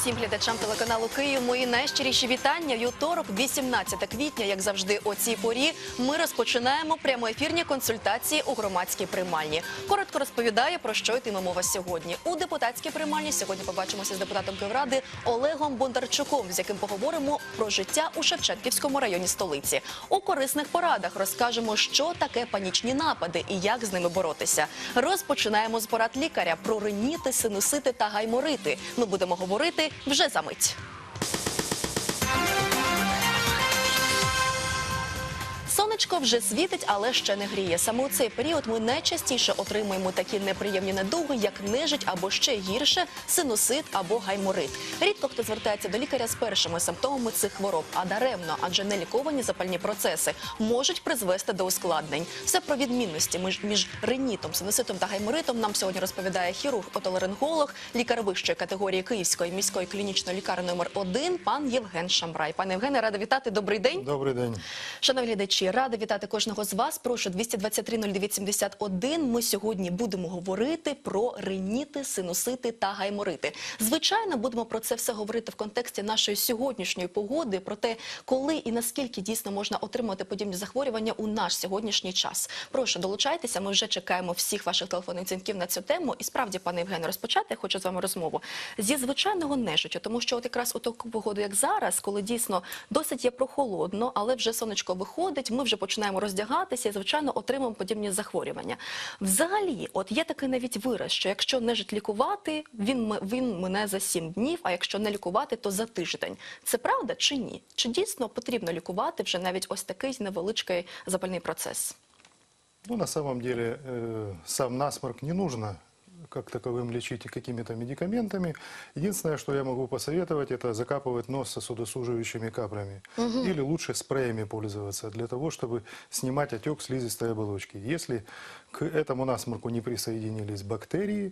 всім глядачам телеканалу «Київ». Мої найщиріші вітання. Вівторок, 18 квітня, як завжди о цій порі, ми розпочинаємо прямоефірні консультації у громадській приймальні. Коротко розповідає, про що йтиме мова сьогодні. У депутатській приймальні сьогодні побачимося з депутатом Київради Олегом Бондарчуком, з яким поговоримо про життя у Шевченківському районі столиці. У корисних порадах розкажемо, що таке панічні напади і як з ними боротися. Розпочинаємо з порад лікаря про риніти, синусити та гайморити. Ми будемо говорити вже за мить. Сонечко вже світить, але ще не гріє. Саме у цей період ми найчастіше отримуємо такі неприємні недуги, як нежить або ще гірше – синусит або гайморит. Рідко хто звертається до лікаря з першими симптомами цих хвороб, а даремно, адже неліковані запальні процеси можуть призвести до ускладнень. Все про відмінності між ринітом, синуситом та гайморитом нам сьогодні розповідає хірург-отоларинголог, лікар вищої категорії Київської міської клінічної лікарні номер 1 пан Євген Шамрай. Пане Євгене, рада вітати. Добрий день. Добрий день. Шановні глядачі, рада вітати кожного з вас. Прошу, 223-09-71. Ми сьогодні будемо говорити про риніти, синусити та гайморити. Звичайно, будемо про це все говорити в контексті нашої сьогоднішньої погоди, про те, коли і наскільки дійсно можна отримати подібні захворювання у наш сьогоднішній час. Прошу, долучайтеся, ми вже чекаємо всіх ваших телефонних дзвінків на цю тему. І справді, пане Євгене, розпочати я хочу з вами розмову зі звичайного нежиття, тому що от якраз у таку погоду, як зараз, коли дійсно досить є прохолодно, але вже сонечко виходить, ми вже починаємо роздягатися і, звичайно, отримуємо подібні захворювання. Взагалі, от є такий навіть вираз, що якщо нежить лікувати, він мине за 7 днів, а якщо не лікувати, то за тиждень. Це правда чи ні? Чи дійсно потрібно лікувати вже навіть ось такий невеличкий запальний процес? Ну, на самом деле, сам насморк не нужно как таковым лечить какими-то медикаментами. Единственное, что я могу посоветовать, это закапывать нос сосудосуживающими каплями. Или лучше спреями пользоваться, для того, чтобы снимать отек слизистой оболочки. Если к этому насморку не присоединились бактерии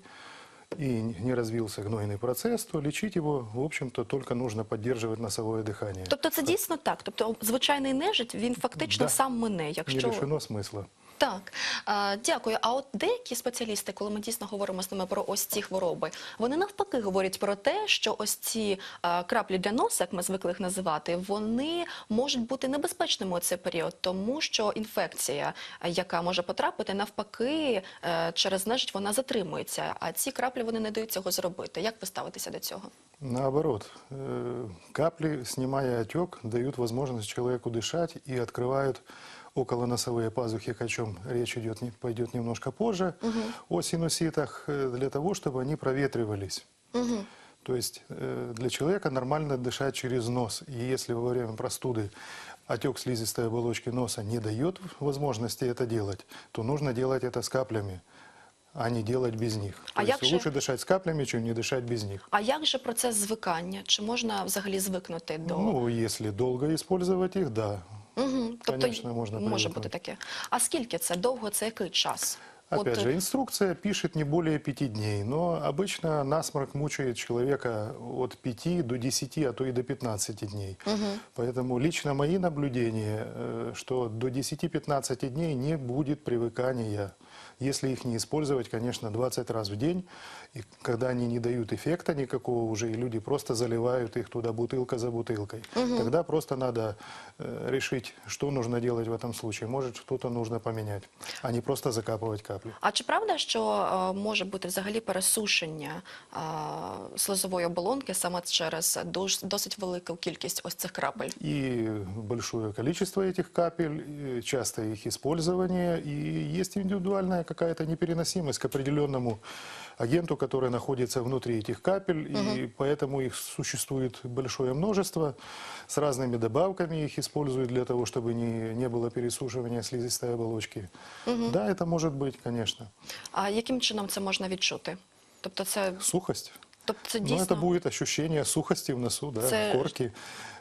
и не развился гнойный процесс, то лечить его, в общем-то, только нужно поддерживать носовое дыхание. Тобто це дійсно так? Тобто звичайний нежить, він фактично сам мине, якщо... Не лишено смисла. Так, дякую. А от деякі спеціалісти, коли ми дійсно говоримо з ними про ось ці хвороби, вони навпаки говорять про те, що ось ці краплі для носа, як ми звикли їх називати, вони можуть бути небезпечними у цей період, тому що інфекція, яка може потрапити, навпаки, через нежить вона затримується, а ці краплі вони не дають цього зробити. Як ви ставитеся до цього? Наоборот, капли, снимая отек, дают возможность человеку дышать и открывают околоносовые пазухи, о чем речь пойдет немножко позже, о синуситах, для того, чтобы они проветривались. То есть для человека нормально дышать через нос. И если во время простуды отек слизистой оболочки носа не дает возможности это делать, то нужно делать это с каплями, а не делать без них. То есть лучше дышать с каплями, чем не дышать без них. А як же процес звикання? Чи можна взагалі звикнути до... Ну, если долго использовать их, да. Тобто Конечно, можно може бути таке. А скільки це? Довго? Це який час? Опять же, инструкция пишет не более 5 дней, но обычно насморк мучает человека от 5 до 10, а то и до 15 дней. Поэтому лично мои наблюдения, что до 10-15 дней не будет привыкания. Если их не использовать, конечно, 20 раз в день, и когда они не дают эффекта никакого уже, и люди просто заливают их туда бутылка за бутылкой, тогда просто надо решить, что нужно делать в этом случае. Может, что-то нужно поменять, а не просто закапывать капли. А чи правда, що може бути взагалі пересушення слизової оболонки саме через досить велику кількість ось цих крапель? И большое количество этих капель, частое их использование, и есть индивидуальная какая-то непереносимость к определенному агенту, который находится внутри этих капель, и поэтому их существует большое множество, с разными добавками их используют для того, чтобы не было пересушивания слизистой оболочки. Да, это может быть, конечно. А яким чином це можна відчути? Тобто це... Сухость. Тобто це дійсно... Ну, это будет ощущение сухости в носу, да, в корке.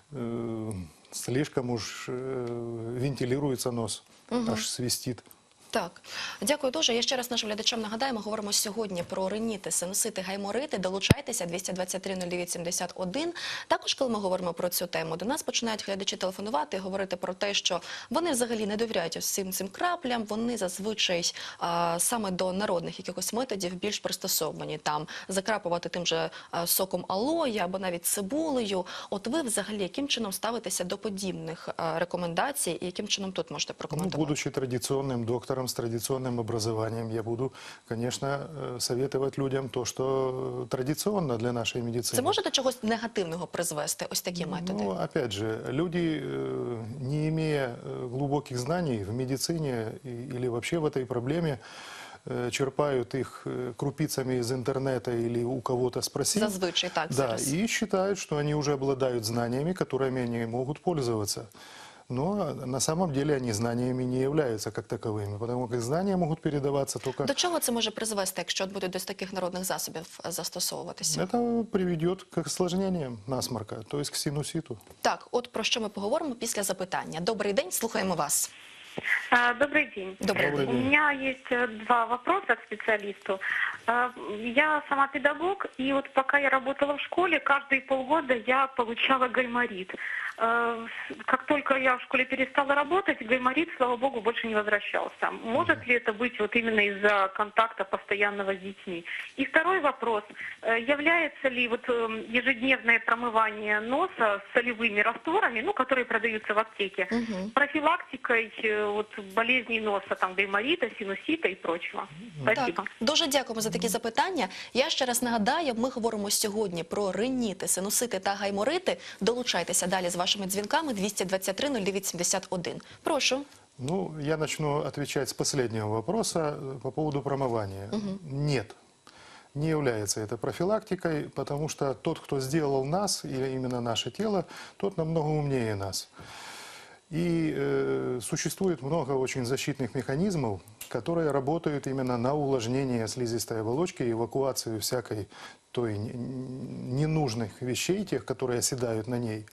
Слишком уж вентилируется нос, аж свистит. Так, дякую дуже. Я ще раз нашим глядачам нагадаю, ми говоримо сьогодні про риніти, синусити, гайморити. Долучайтеся 223-09-71. Також, коли ми говоримо про цю тему, до нас починають глядачі телефонувати і говорити про те, що вони взагалі не довіряють всім цим краплям. Вони зазвичай саме до народних якихось методів більш пристосовані. Там закрапувати тим же соком алої або навіть цибулею. От ви взагалі яким чином ставитеся до подібних рекомендацій і яким чином тут можете Ну, прокоментувати? будучи традиционным доктором с традиционным образованием, я буду, конечно, советовать людям то, что традиционно для нашей медицины. Це може до чогось негативного призвести, ось такі методи? Ну, опять же, люди, не имея глубоких знаний в медицине или вообще в этой проблеме, черпают их крупицами из интернета или у кого-то спросить. Зазвичай так Да, зараз. и считают, что они уже обладают знаниями, которыми они могут пользоваться. Но на самом деле они знаниями не являются как таковыми, потому как знания могут передаваться только... До чого це може призвести, якщо будуть до таких народних засобів застосовуватися? Это приведет к осложнениям насморка, то есть к синуситу. Так, от про що ми поговоримо після запитання. Добрий день, слухаємо вас. Добрый день. Добрий Добрий день. У меня есть два вопроса к специалисту. Я сама педагог, и вот пока я работала в школе, каждые полгода я получала гайморит. Как только я в школе перестала работать, гайморит, слава богу, больше не возвращался. Может ли это быть вот именно из-за контакта постоянного с детьми? И второй вопрос. Является ли вот ежедневное промывание носа с солевыми растворами, ну, которые продаются в аптеке, профилактикой вот, болезней носа, там, гайморита, синусита и прочего? Спасибо. Так, дуже дякуємо за такі запитання. Я ще раз нагадаю, ми говоримо сьогодні про риніти, синусити та гайморити. Долучайтеся далі з вашими дзвінками 223-09-71. Прошу. Ну, я начну отвечать с последнего вопроса по поводу промывания. Нет, не является это профилактикой, потому что тот, кто сделал нас, или именно наше тело, тот намного умнее нас. И существует много очень защитных механизмов, которые работают именно на увлажнение слизистой оболочки, эвакуацию всякой той ненужных вещей, тех, которые оседают на ней,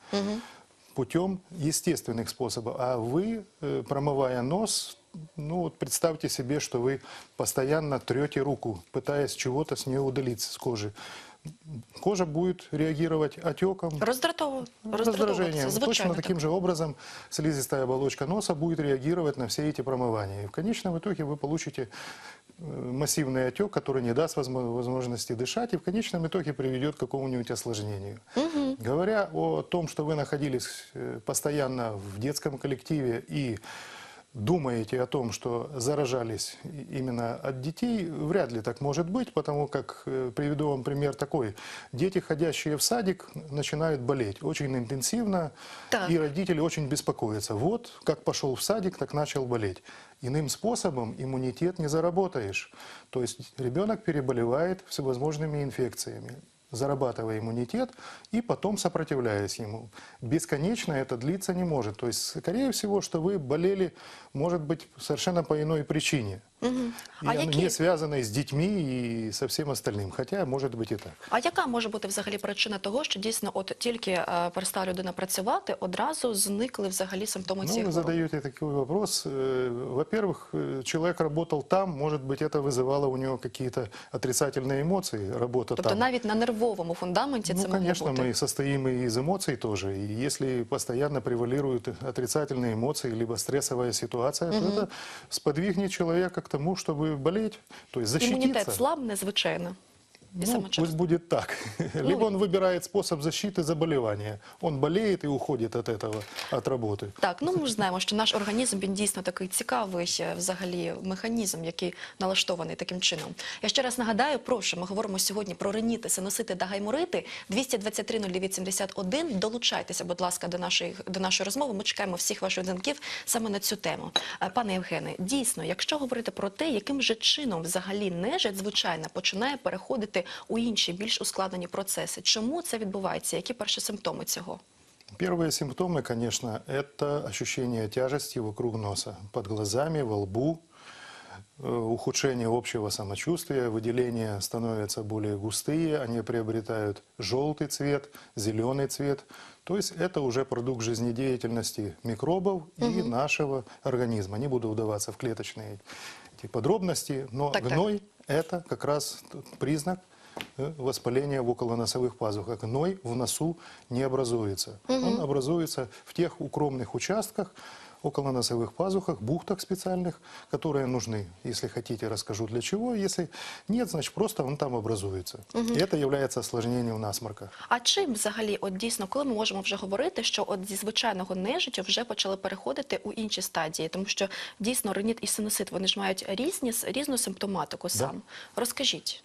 путем естественных способов. А вы, промывая нос, ну вот представьте себе, что вы постоянно трете руку, пытаясь чего-то с нее удалить с кожи. Кожа будет реагировать отеком, раздражением. Точно Звичайно, таким же образом слизистая оболочка носа будет реагировать на все эти промывания. И в конечном итоге вы получите массивный отек, который не даст возможности дышать, и в конечном итоге приведет к какому-нибудь осложнению. Говоря о том, что вы находились постоянно в детском коллективе и думаете о том, что заражались именно от детей, вряд ли так может быть, потому как, приведу вам пример такой, дети, ходящие в садик, начинают болеть очень интенсивно, Так. и родители очень беспокоятся. Вот, как пошел в садик, так начал болеть. Иным способом иммунитет не заработаешь. То есть ребенок переболевает всевозможными инфекциями, зарабатывая иммунитет и потом сопротивляясь ему. Бесконечно это длиться не может. То есть, скорее всего, что вы болели, может быть, совершенно по иной причине. И А она які- не связанной с детьми и со всем остальным. Хотя, может быть, и так. А яка може бути взагалі причина того, що дійсно от тільки перестала людина працювати, одразу зникли взагалі симптоми Ну, цієї вы хвороби? задаете такой вопрос. Во-первых, человек работал там, может быть, это вызывало у него какие-то отрицательные эмоции, работа Тобто там. навіть на нервовому фундаменті це Ну, могло конечно, бути? мы состоим и из эмоций тоже. И если постоянно превалируют отрицательные эмоции, либо стрессовая ситуация, то это сподвигнет человека к тому, чтобы болеть, то есть защититься. Імунітет слабне, звичайно. І Ну, саме пусть через будет так. Либо он выбирает способ защиты заболевания. Он болеет и уходит от этого, от работы. Так, ну ми ж знаємо, що наш організм, він дійсно такий цікавий взагалі механізм, який налаштований таким чином. Я ще раз нагадаю, прошу, ми говоримо сьогодні про риніти, синусити та гайморити. 223-09-71. Долучайтеся, будь ласка, до нашої розмови. Ми чекаємо всіх ваших дзвінків саме на цю тему. Пане Євгене, дійсно, якщо говорити про те, яким же чином взагалі нежить, звичайно, починає переходити у інші, більш ускладнені процеси. Чому це відбувається? Які перші симптоми цього? Первые симптомы, конечно, это ощущение тяжести вокруг носа, под глазами, во лбу, ухудшение общего самочувствия, выделения становятся более густые, они приобретают желтый цвет, зеленый цвет, То есть это уже продукт жизнедеятельности микробов и нашего организма. Не буду вдаваться в клеточные эти подробности, но Так. гной – это как раз признак воспаления в околоносовых пазухах. Гной в носу не образуется. Он образуется в тех укромных участках, околоносовых пазухах, бухтах специальных, которые нужны. Если хотите, расскажу для чего. Если нет, значит просто он там образуется. И это является осложнением насморка. А чим взагалі, от дійсно, коли ми можемо вже говорити, що от зі звичайного нежиттю вже почали переходити у інші стадії? Тому що дійсно риніт і синусит, вони ж мають різну симптоматику сам. Розкажіть.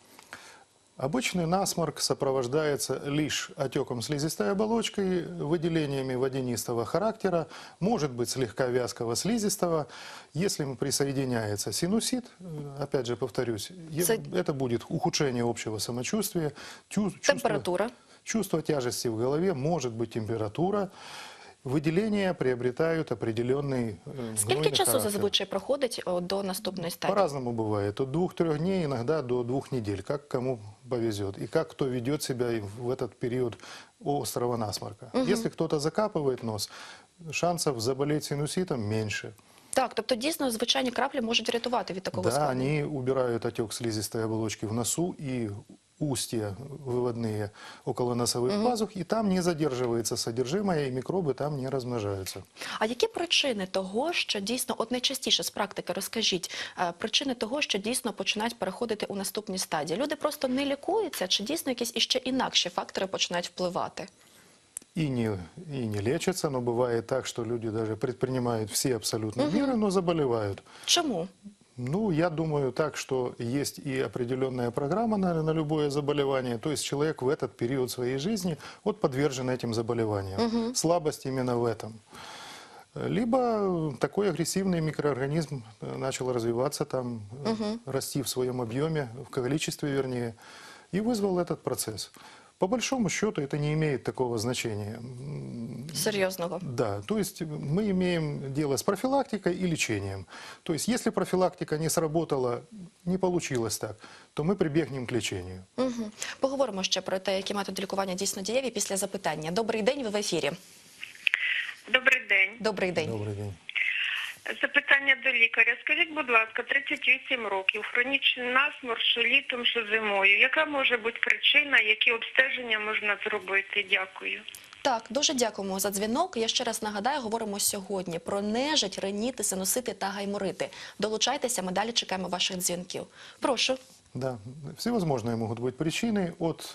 Обычный насморк сопровождается лишь отеком слизистой оболочкой, выделениями водянистого характера, может быть слегка вязкого слизистого. Если присоединяется синусит, опять же повторюсь, это будет ухудшение общего самочувствия, Температура. чувство тяжести в голове, может быть температура. Выделения приобретают определенный Скільки гнойный часу характер. зазвичай проходить до наступної стадії? По-разному бывает. От 2-3 дней, иногда до 2 недель, как кому повезет. И как кто ведет себя в этот период острого насморка. Если кто-то закапывает нос, шансов заболеть синуситом меньше. Так, тобто дійсно звичайні краплі можуть рятувати від такого Да, складу. они убирают отек слизистой оболочки в носу и устья выводные около носовых пазух, и там не задерживается содержимое, и микробы там не размножаются. А які причини того, що дійсно, от найчастіше з практики розкажіть, причини того, що дійсно починають переходити у наступні стадії? Люди просто не лікуються, чи дійсно якісь іще інакші фактори починають впливати? И не лечатся, но бывает так, что люди даже предпринимают все абсолютно меры, но заболевают. Чому? Ну, я думаю так, что есть и определенная программа на любое заболевание. То есть человек в этот период своей жизни вот подвержен этим заболеваниям. Слабость именно в этом. Либо такой агрессивный микроорганизм начал развиваться там, расти в своем объеме, в количестве вернее, и вызвал этот процесс. По большому счету это не имеет такого значения. Серйозного? Да, то есть мы имеем дело с профилактикой и лечением. То есть если профилактика не сработала, не получилось так, то мы прибегнем к лечению. Угу. Поговоримо ще про те, які методи лікування дійсно дієві після запитання. Добрий день, ви в ефірі. Добрий день. Добрий день. Добрый день. Запитання до лікаря. Скажіть, будь ласка, 38 років, хронічний насморк, що літом, що зимою. Яка може бути причина, які обстеження можна зробити? Дякую. Так, дуже дякуємо за дзвінок. Я ще раз нагадаю, говоримо сьогодні про нежить, риніти, синусити та гайморити. Долучайтеся, ми далі чекаємо ваших дзвінків. Прошу. Да, всевозможные могут быть причины от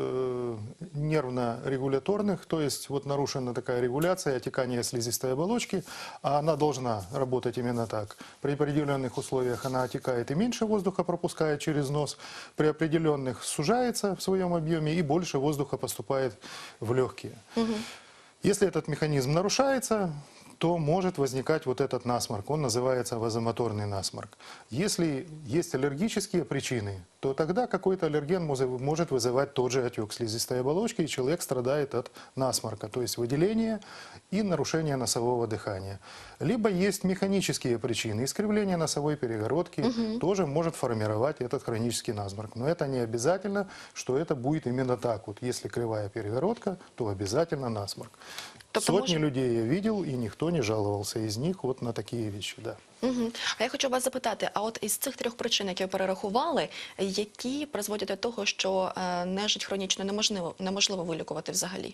нервно-регуляторных, то есть вот нарушена такая регуляция, отекание слизистой оболочки, а она должна работать именно так. При определенных условиях она отекает и меньше воздуха пропускает через нос, при определенных сужается в своем объеме и больше воздуха поступает в легкие. Если этот механизм нарушается, то может возникать вот этот насморк. Он называется вазомоторный насморк. Если есть аллергические причины, то тогда какой-то аллерген может вызывать тот же отек слизистой оболочки, и человек страдает от насморка, то есть выделения и нарушения носового дыхания. Либо есть механические причины. Искривление носовой перегородки тоже может формировать этот хронический насморк. Но это не обязательно, что это будет именно так. Вот если кривая перегородка, то обязательно насморк. Сотни людей я видел, и никто не жаловался из них вот на такие вещи, да. Угу. А я хочу вас запитати, а от із цих 3 причин, які ви перерахували, які призводять до того, що нежить хронічно неможливо вилікувати взагалі?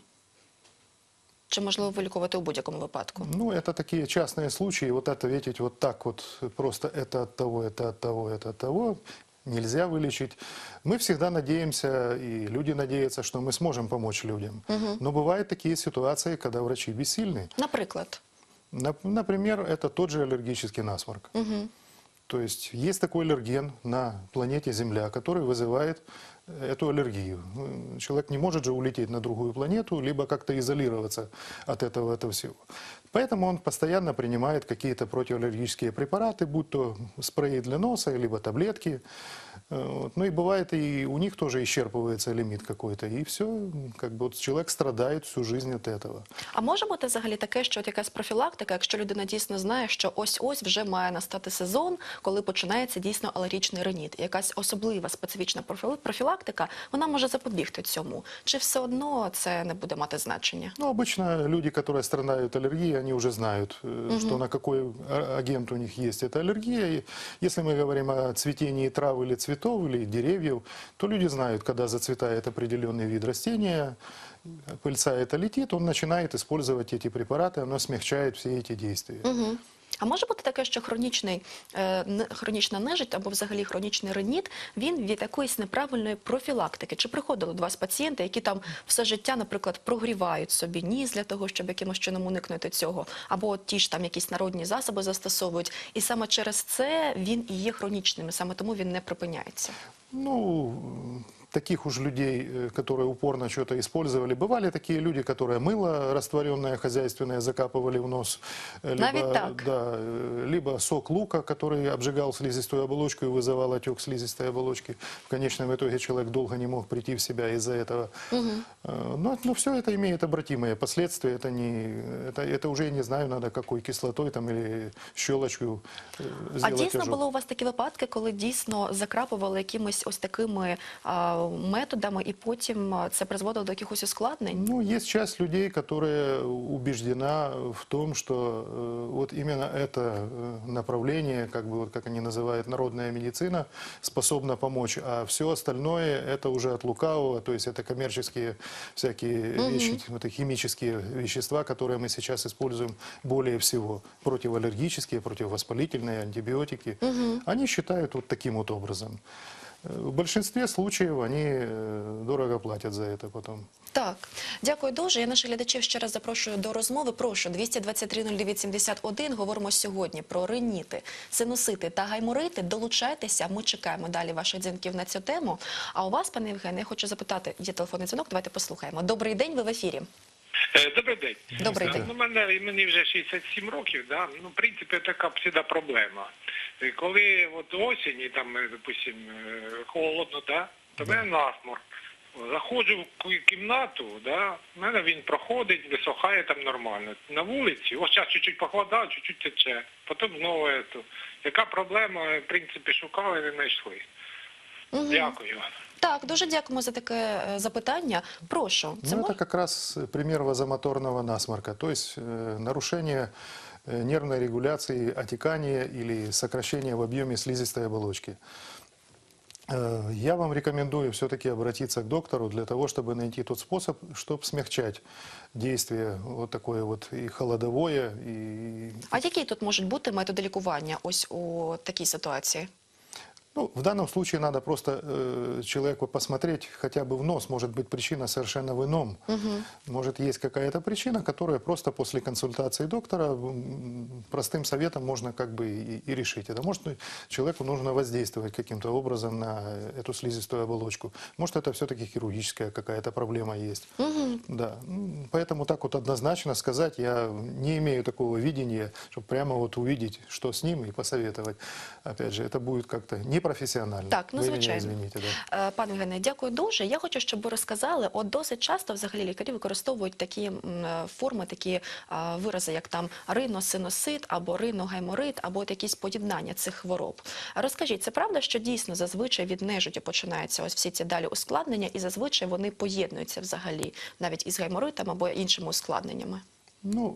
Чи можливо вилікувати у будь-якому випадку? Ну, это такие частные случаи. Вот ответить вот так вот просто это от того, это от того, это от того нельзя вылечить. Мы всегда надеемся, и люди надеются, что мы сможем помочь людям. Но бывают такие ситуации, когда врачи бессильны. Наприклад? Например, это тот же аллергический насморк. То есть есть такой аллерген на планете Земля, который вызывает эту аллергию. Человек не может же улететь на другую планету, либо как-то изолироваться от этого всего. Поэтому он постоянно принимает какие-то противоаллергические препараты, будь то спреи для носа, либо таблетки. Вот. Ну и бывает, и у них тоже исчерпывается лимит какой-то. И все, как бы вот человек страдает всю жизнь от этого. А може бути взагалі таке, що от якась профілактика, якщо людина дійсно знає, що ось-ось вже має настати сезон, коли починається дійсно алергічний риніт? Якась особлива специфічна профілактика, профілактика, вона може запобігти цьому. Чи все одно це не буде мати значення? Ну, обычно люди, которые страдают аллергией, они уже знают, что на какой агент у них есть эта аллергия. И если мы говорим о цветении трав или цветов, или деревьев, то люди знают, когда зацветает определенный вид растения, пыльца это летит, он начинает использовать эти препараты, оно смягчает все эти действия. А може бути таке, що хронічна нежить або взагалі хронічний риніт, він від якоїсь неправильної профілактики? Чи приходили до вас пацієнти, які там все життя, наприклад, прогрівають собі ніс для того, щоб якимось чином уникнути цього, або ті ж там якісь народні засоби застосовують, і саме через це він і є хронічним, і саме тому він не припиняється? Ну, таких уж людей, которые упорно что-то использовали. Бывали такие люди, которые мыло растворенное хозяйственное закапывали в нос. Навіть так? Да, либо сок лука, который обжигал слизистую оболочку и вызывал отек слизистой оболочки. В конечном итоге человек долго не мог прийти в себя из-за этого. Но все это имеет обратимые последствия. Это уже, не знаю, надо какой кислотой там, или щелочью А сделать дійсно ожог. були у вас такі випадки, коли дійсно закрапували якимись ось такими методами, і потім це призводило до якихось ускладнень? Ну, есть часть людей, которая убеждена в том, что вот именно это направление, как бы вот как они называют, народная медицина, способна помочь, а все остальное это уже от лукавого, то есть это коммерческие всякие вещи, вот и химические вещества, которые мы сейчас используем более всего, противоаллергические, противовоспалительные, антибиотики. Они считают вот таким вот образом. В большинстве случаев они дорого платят за это потом. Так, дякую дуже. Я наших глядачів ще раз запрошую до розмови. Прошу, 223-09-71. Говоримо сьогодні про риніти, синусити та гайморити. Долучайтеся, ми чекаємо далі ваших дзвінків на цю тему. А у вас, пане Євгене, я хочу запитати, є телефонний дзвінок, давайте послухаємо. Добрий день, ви в ефірі. Добрий день. Добрий день. Ну, мені вже 67 років, да? Ну, в принципі, така всегда проблема. І коли от осінь, і там, допустим, холодно, да? То в мене насморк. Заходжу в кімнату, да? В мене він проходить, висохає там нормально. На вулиці, ось зараз чуть-чуть похолодав, чуть-чуть тече. Потім знову це. Яка проблема, в принципі, шукали, не знайшли. Дякую. Так, дуже дякуємо за таке запитання. Прошу. Ну, это как раз пример вазомоторного насморка, то есть нарушение нервной регуляции, отекания или сокращение в объеме слизистой оболочки. Я вам рекомендую все-таки обратиться к доктору для того, чтобы найти тот способ, чтобы смягчать действие вот такое вот и холодовое, и... А які тут можуть бути методи лікування ось у такій ситуації? Ну, в данном случае надо просто человеку посмотреть хотя бы в нос. Может быть, причина совершенно в ином. Может, есть какая-то причина, которая просто после консультации доктора простым советом можно как бы и решить это. Может, человеку нужно воздействовать каким-то образом на эту слизистую оболочку. Может, это все-таки хирургическая какая-то проблема есть. Да. Поэтому так вот однозначно сказать я не имею такого видения, чтобы прямо вот увидеть, что с ним, и посоветовать. Опять же, это будет как-то непрофессионально. Так, ну Ви мене звичайно. извините, да. Пане Євгене, дякую дуже. Я хочу, щоб ви розказали, от досить часто взагалі лікарі використовують такі форми, такі вирази, як там риносинусит, або риногайморит, або от якісь поєднання цих хвороб. Розкажіть, це правда, що дійсно зазвичай від нежиті починаються ось всі ці далі ускладнення, і зазвичай вони поєднуються взагалі, навіть із гайморитом або іншими ускладненнями? Ну,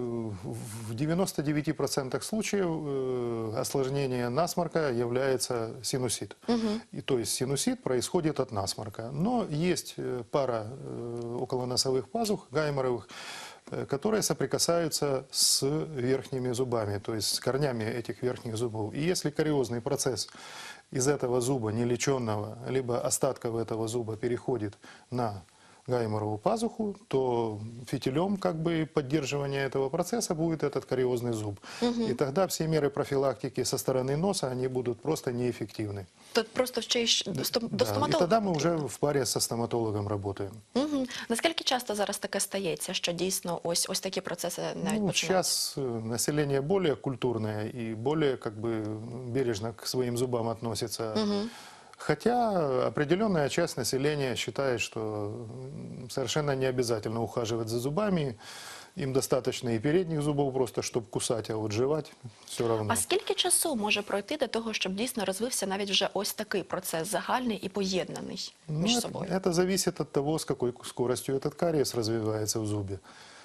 в 99% случаев осложнение насморка является синусит. И, то есть синусит происходит от насморка. Но есть пара околоносовых пазух, гайморовых, которые соприкасаются с верхними зубами, то есть с корнями этих верхних зубов. И если кариозный процесс из этого зуба нелеченного, либо остатков этого зуба переходит на гайморовую пазуху, то фитилем как бы поддерживания этого процесса будет этот кариозный зуб. И тогда все меры профилактики со стороны носа, они будут просто неэффективны. Тут просто ще й до Да, и стоматолога. тогда мы уже в паре со стоматологом работаем. Наскільки часто зараз таке стається, що дійсно ось такі процеси навіть Ну, починаються? сейчас население более культурное и более как бы бережно к своим зубам относится. Хотя определенная часть населения считает, что совершенно не обязательно ухаживать за зубами. Им достаточно и передних зубов просто, чтобы кусать, а вот жевать все равно. А скільки часу може пройти до того, щоб дійсно розвився навіть вже ось такий процес загальний і поєднаний між Ну, собою? это зависит от того, с какой скоростью этот кариес развивается в зубе.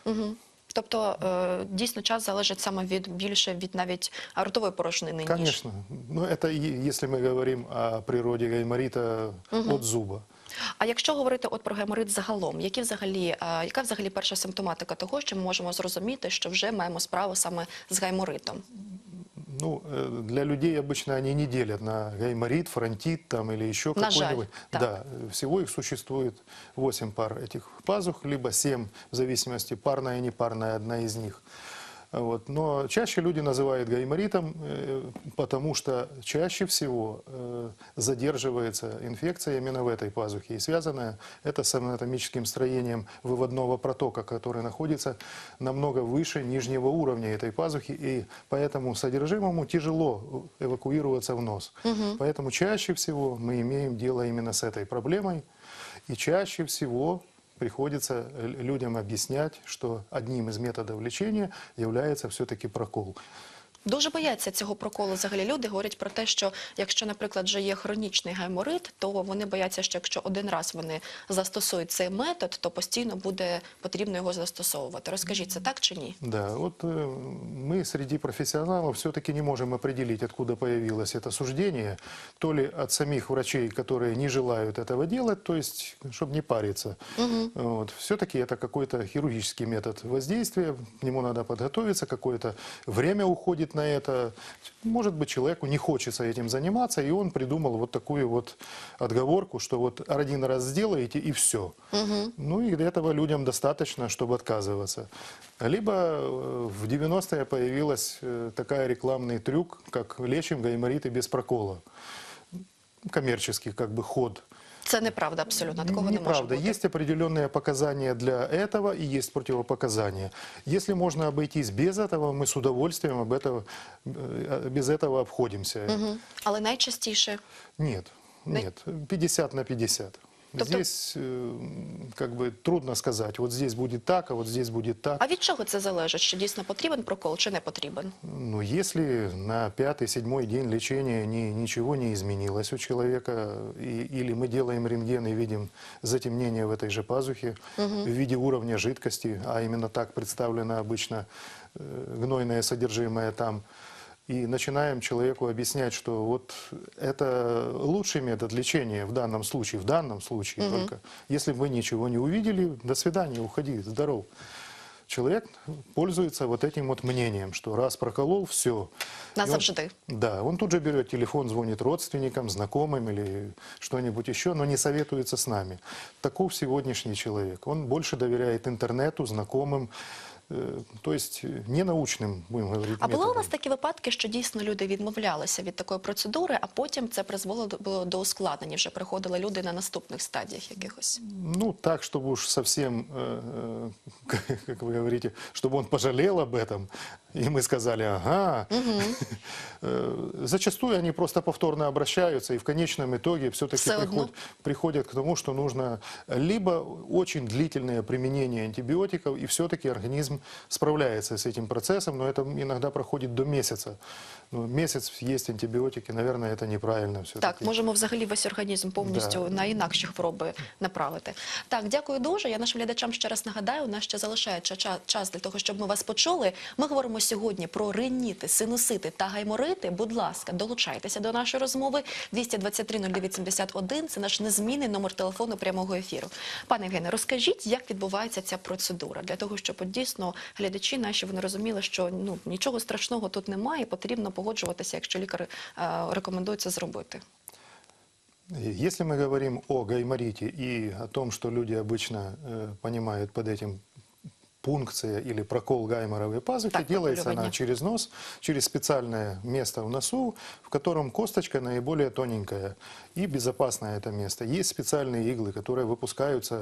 Тобто дійсно час залежить саме більше від навіть ротової порожнини, ніж... Конечно. Но это если мы говорим о природе гайморита от зуба. А якщо говорити от про гайморит загалом, яка взагалі перша симптоматика того, що ми можемо зрозуміти, що вже маємо справу саме з гайморитом? Ну, для людей обычно они не делят на гайморит, фронтит там, или еще На жаль, какой-нибудь. так. Да, всего их существует 8 пар этих пазух, либо 7, в зависимости, парная и непарная одна из них. Вот. Но чаще люди называют гайморитом, потому что чаще всего задерживается инфекция именно в этой пазухе. И связано это с анатомическим строением выводного протока, который находится намного выше нижнего уровня этой пазухи. И поэтому содержимому тяжело эвакуироваться в нос. Поэтому чаще всего мы имеем дело именно с этой проблемой. И чаще всего приходится людям объяснять, что одним из методов лечения является все-таки прокол. Дуже бояться цього проколу взагалі люди, говорять про те, що якщо, наприклад, вже є хронічний гайморит, то вони бояться, що якщо один раз вони застосують цей метод, то постійно буде потрібно його застосовувати. Розкажіть, це так чи ні? Да, вот мы среди профессионалов все-таки не можем определить, откуда появилось это суждение, то ли от самих врачей, которые не желают этого делать, то есть, чтобы не париться. Вот. Все-таки это какой-то хирургический метод воздействия, к нему надо подготовиться, какое-то время уходит на это. Может быть, человеку не хочется этим заниматься, и он придумал вот такую вот отговорку, что вот один раз сделаете и все. Ну и этого людям достаточно, чтобы отказываться. Либо в 90-е появилась такая рекламный трюк, как лечим гаймориты без прокола. Коммерческий как бы ход. Це неправда абсолютно, такого не може Неправда. бути. Есть определенные показания для этого и есть противопоказания. Если можно обойтись без этого, мы с удовольствием без этого обходимся. Але найчастіше Нет, нет. 50 на 50. Здесь как бы трудно сказать, вот здесь будет так, а вот здесь будет так. А від чого це залежить? Що дійсно потрібен прокол чи не потрібен? Ну, если на 5-7 день лечения ничего не изменилось у человека, или мы делаем рентген и видим затемнение в этой же пазухе в виде уровня жидкости, а именно так представлено обычно гнойное содержимое там, и начинаем человеку объяснять, что вот это лучший метод лечения в данном случае только. Если бы вы ничего не увидели, до свидания, уходи, здоров. Человек пользуется вот этим вот мнением, что раз проколол, все. Назавжди. Да, он тут же берет телефон, звонит родственникам, знакомым или что-нибудь еще, но не советуется с нами. Таков сегодняшний человек. Он больше доверяет интернету, знакомым, то есть не научним, будемо говорити, А були у методом. вас такі випадки, що дійсно люди відмовлялися від такої процедури, а потім це призвело до ускладнення, вже приходили люди на наступних стадіях якихось? Ну, так, чтобы уж совсем, как вы говорите, чтобы он пожалел об этом, и мы сказали, ага. Зачастую они просто повторно обращаются, и в конечном итоге все-таки Все одно? приходят к тому, что нужно либо очень длительное применение антибиотиков, и все-таки организм справляется с этим процессом, но это иногда проходит до месяца. Ну, месяц есть антибиотики, наверное, это неправильно все-таки. Так, можемо взагалі весь організм повністю Да. на інакші хвороби направити. Так, дякую дуже. Я нашим глядачам ще раз нагадаю, у нас ще залишається час для того, щоб ми вас почули. Ми говоримо сьогодні про риніти, синусити та гайморити. Будь ласка, долучайтеся до нашої розмови. 223-09-71 – це наш незмінний номер телефону прямого ефіру. Пане Євгене, розкажіть, як відбувається ця процедура, для того, щоб от дійсно глядачі наші вони розуміли, що нічого страшного тут немає, потрібно погоджуватися, якщо лікар рекомендує це зробити. Если мы говорим о гайморите и о том, что люди обычно понимают под этим пункция или прокол гайморовой пазухи, Так, делается она проколювання. через нос, через специальное место в носу, в котором косточка наиболее тоненькая и безопасное это место. Есть специальные иглы, которые выпускаются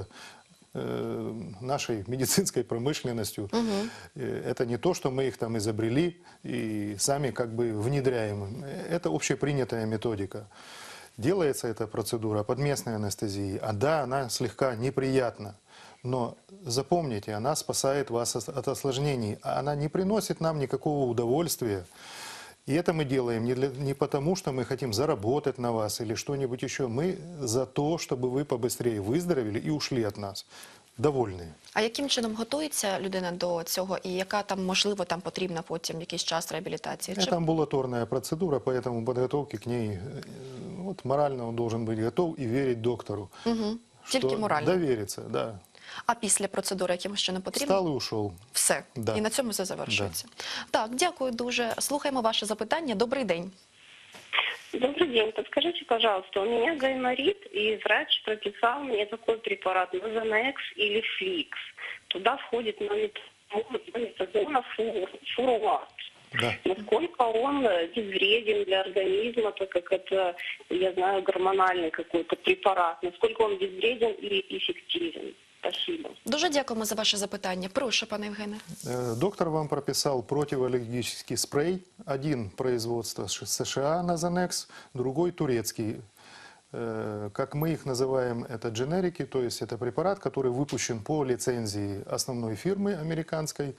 нашей медицинской промышленностью. Это не то, что мы их там изобрели и сами как бы внедряем. Это общепринятая методика. Делается эта процедура под местной анестезией, а да, она слегка неприятна. Но запомните, она спасает вас от осложнений, а она не приносит нам никакого удовольствия. И это мы делаем не потому, что мы хотим заработать на вас или что-нибудь еще. Мы за то, чтобы вы побыстрее выздоровели и ушли от нас. Довольные. А яким чином готується людина до цього і яка там, можливо, там потрібна потім якийсь час реабілітації? Это амбулаторная процедура, поэтому подготовки к ней, вот морально он должен быть готов и верить доктору. Тільки что морально? Довериться, да. А після процедури якимось чином потрібно? Встал и ушел. Все. Да. І на цьому все завершується. Так, дякую дуже. Слухаємо ваше запитання. Добрий день. Добрый день. Подскажите, пожалуйста, у меня гайморит, и врач прописал мне такой препарат Назонекс или Фликс. Туда входит метадона фуруат. Да. Насколько он безвреден для организма, так как это, я знаю, гормональный какой-то препарат. Насколько он безвреден и эффективен? Спасибо. Дуже дякуємо за ваше запитання. Прошу, пане Євгене. Доктор вам прописал противоаллергический спрей. Один производства США Назонекс, другой турецкий. Как мы их называем, это дженерики, то есть это препарат, который выпущен по лицензии основной фирмы американской.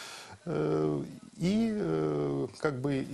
И как бы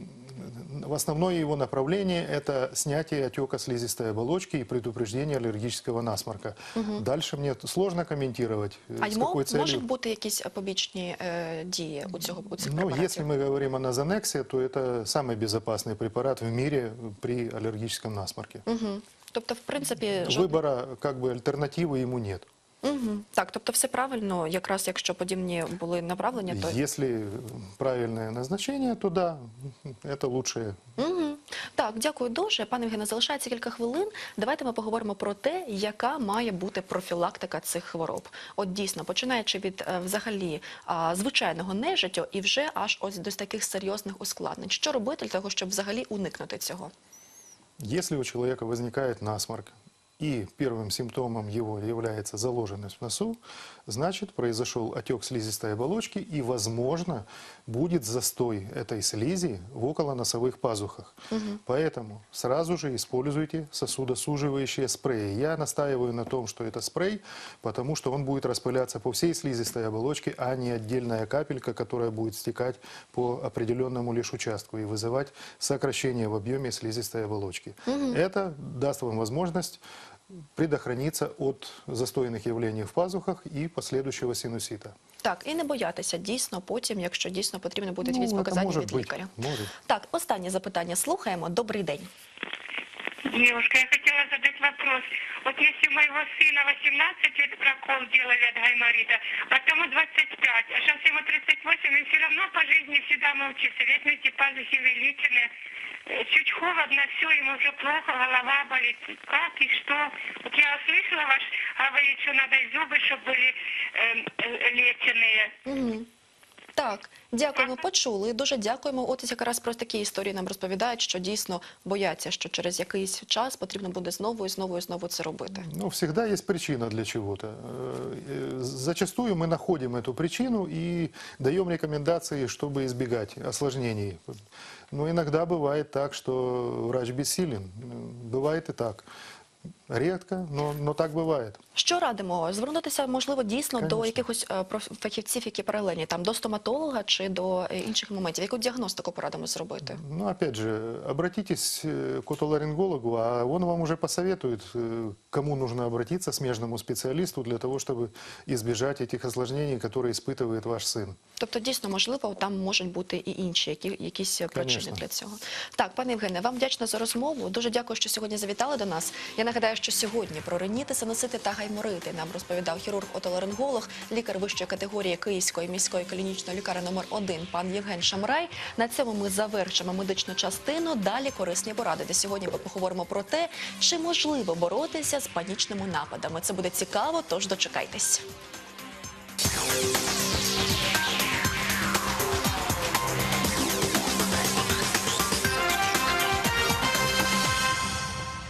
в основное его направление – это снятие отека слизистой оболочки и предупреждение аллергического насморка. Дальше мне сложно комментировать, А с какой целью. можуть бути якісь побічні дії у цих Ну, препаратів? если мы говорим о Назонексе, то это самый безопасный препарат в мире при аллергическом насморке. Тобто, в принципі, Выбора, как бы, альтернативы ему нет. Так, тобто все правильно, якраз якщо подібні були направлення, то... Если правильное назначение, то да, это лучшее. Так, дякую дуже. Пане Євгене, залишається кілька хвилин. Давайте ми поговоримо про те, яка має бути профілактика цих хвороб. От дійсно, починаючи від взагалі звичайного нежиттю і вже аж ось до таких серйозних ускладнень. Що робити для того, щоб взагалі уникнути цього? Если у человека возникает насморк, и первым симптомом его является заложенность в носу, значит, произошел отек слизистой оболочки и, возможно, будет застой этой слизи в околоносовых пазухах. Поэтому сразу же используйте сосудосуживающие спреи. Я настаиваю на том, что это спрей, потому что он будет распыляться по всей слизистой оболочке, а не отдельная капелька, которая будет стекать по определенному лишь участку и вызывать сокращение в объеме слизистой оболочки. Это даст вам возможность предохраниться от застойных явлений в пазухах и последующего синусита. Так, і не боятися дійсно потім, якщо дійсно потрібно буде якісь это показання может від быть, лікаря. может. Так, останнє запитання слухаємо. Добрий день. Девушка, я хотела задать вопрос. Вот если у моего сына 18 лет прокол делали от гайморита, потом ему 25, а сейчас ему 38, он все равно по жизни всегда мучится. Весь эти пазухи увеличены, чуть холодно, все, ему уже плохо, голова болит. Как и что? Вот я услышала ваш говорит, что надо и зубы, чтобы были леченые. Так, дякуємо, почули. Дуже дякуємо. От якраз про такі історії нам розповідають, що дійсно бояться, що через якийсь час потрібно буде знову і знову і знову це робити. Ну, всегда есть причина для чего-то. Зачастую мы находим эту причину и даем рекомендации, чтобы избегать осложнений. Но иногда бывает так, что врач бессилен. Бывает и так. Редко, но так бывает. Що радимо? Звернутися, можливо, дійсно до Конечно. якихось фахівців, які паралельні, там, до стоматолога чи до інших моментів? Яку діагностику порадимо зробити? Ну, опять же, обратитесь к отоларингологу, а он вам уже посоветует, к кому нужно обратиться, смежному специалисту, для того, чтобы избежать этих осложнений, которые испытывает ваш сын. Тобто, дійсно, можливо, там можуть бути і інші якісь причини Конечно. для цього. Так, пане Євгене, вам вдячна за розмову. Дуже дякую, що сьогодні завітали до нас. Я нагадаю, що сьогодні про риніти, синусити та гайморити нам розповідав хірург-отоларинголог, лікар вищої категорії Київської міської клінічної лікарні номер 1 пан Євген Шамрай. На цьому ми завершимо медичну частину. Далі корисні поради, де сьогодні ми поговоримо про те, чи можливо боротися з панічними нападами. Це буде цікаво, тож дочекайтесь.